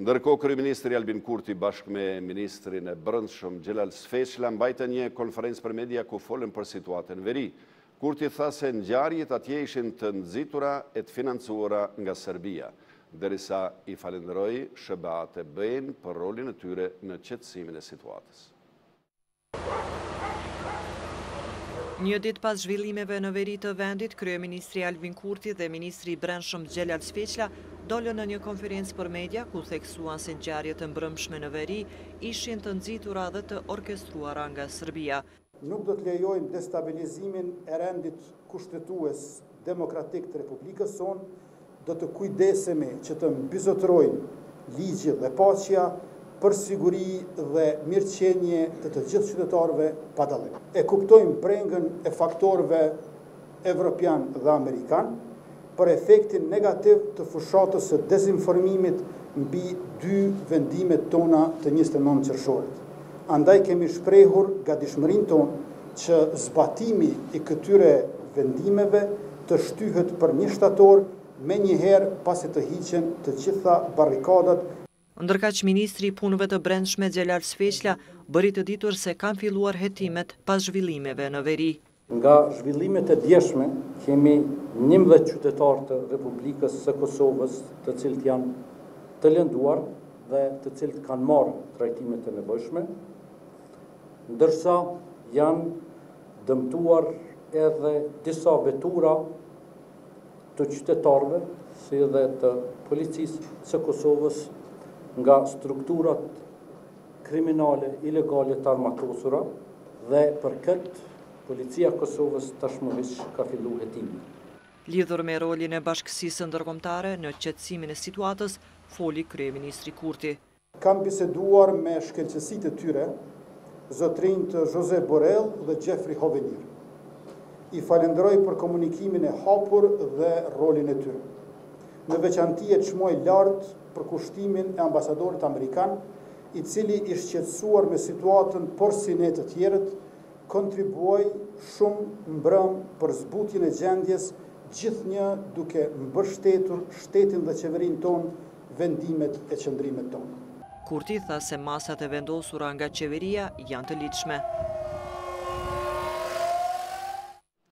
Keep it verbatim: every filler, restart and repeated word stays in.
Ndërkohë, kryeministri Albin Kurti bashkë me ministrin e Brendshëm Xhelal Sfeçla mbajtën një konferencë për media ku folën për situatën në veri. Kurti tha se ngjarjet atje ishin të nxitura e të financuara nga Serbia, derisa i falenderoi S B A T B-n për rolin e tyre në qetësimin e situatës. Një ditë pas zhvillimeve në veri të vendit, kryeministri Albin Kurti dhe ministri i Brendshëm Xhelal Sfeçla dolën në një konferencë për media ku theksuan se ngjarjet e mbrëmshme në veri ishin të nxitura dhe të orkestruara nga Serbia. Nuk do të lejojmë destabilizimin e rendit kushtetues demokratik të Republikës sonë, do të kujdesemi që të mbizotrojnë ligji dhe paqja për siguri dhe mirëqenie të të gjithë qytetarëve pa dallim. E kuptojmë brengën e faktorëve evropian dhe amerikan për efektin negativ të fushatës së dezinformimit mbi dy vendimet tona të njëzet e nëntë qershorit. Andaj kemi shprehur gatishmërinë tonë që zbatimi i këtyre vendimeve të shtyhet për një shtator me njëherë pasi të hiqen të gjitha barrikadat. Ndërkaq ministri i punëve të brendshme Xhelal Sfeçla bëri të ditur se kanë filluar hetimet pas zhvillimeve në veri. Nga zhvillimet e djeshme kemi njëmbëdhjetë qytetarë të Republikës së Kosovës, të cilët janë të lënduar dhe të cilët kanë marrë trajtimet e nevojshme, ndërsa janë dëmtuar edhe disa vetura të qytetarëve, si edhe të policisë së Kosovës nga strukturat kriminale ilegale të armatosura dhe për këtë policia e Kosovës tashmërisht ka filluar hetimin. Lidhur me rolin e bashkësisë ndërkombëtare në qetësimin e situatës, foli kryeministri Kurti. Kam biseduar me shkencësitë e tyre, zotrinjt Josep Borrell dhe Jeffrey Hovenir. I falenderoj për komunikimin e hapur dhe rolin e tyre. Në veçanti e çmoj lart për kushtimin e ambasadorit amerikan, i cili i shqetësuar me situatën por si ne të tjerët, kontribuoi shumë mbrëm për zbutjen e gjendjes, gjithnjë duke mbështetur shtetin dhe qeverinë tonë, vendimet e qëndrimet tonë. Kurti tha se masat e vendosura nga qeveria janë të lidhshme.